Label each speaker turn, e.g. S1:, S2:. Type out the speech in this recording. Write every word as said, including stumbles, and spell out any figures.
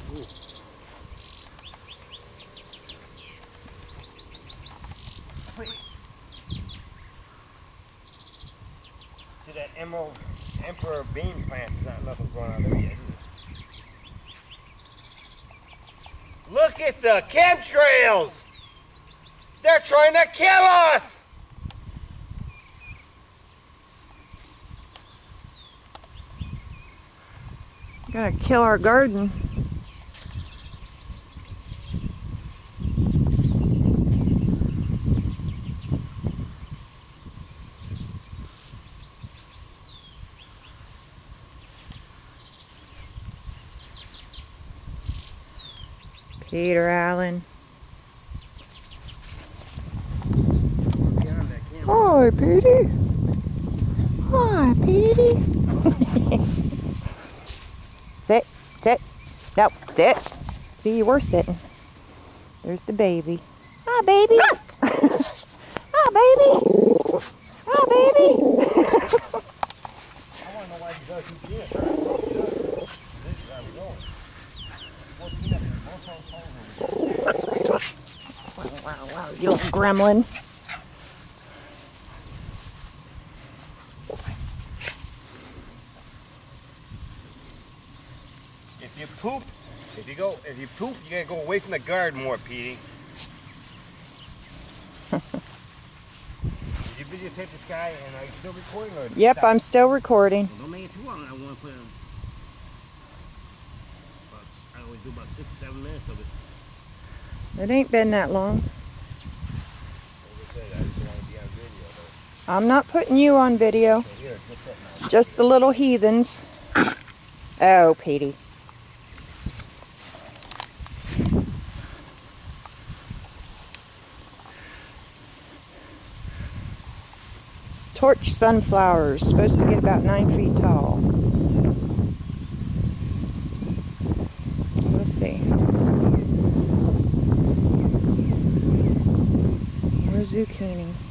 S1: See that emerald emperor bean plant is not nothing growing out there yet. Look at the chemtrails! They're trying to kill us!
S2: Gonna kill our garden. Peter Allen. Hi, Petey. Hi, Petey. Sit, sit. No, sit. See, you were sitting. There's the baby. Hi, baby. Hi, baby. Hi, baby.
S1: I want to know why he does keep doing it. This is how we're going.
S2: Wow, wow, wow, you little gremlin.
S1: If you poop, if you go, if you poop, you gotta go away from the garden more, Petey. Did you videotape this guy, and are you still recording? Or
S2: Yep, I'm still recording.
S1: Well, don't make it too long. I want to put in. I always do about six, seven minutes of it.
S2: It ain't been that long.
S1: Like I said, I just want to be on video, though.
S2: I'm not putting you on video.
S1: So here, just that now.
S2: Just the little heathens. Oh, Petey. Torch sunflowers, supposed to get about nine feet tall. We'll see. More zucchini.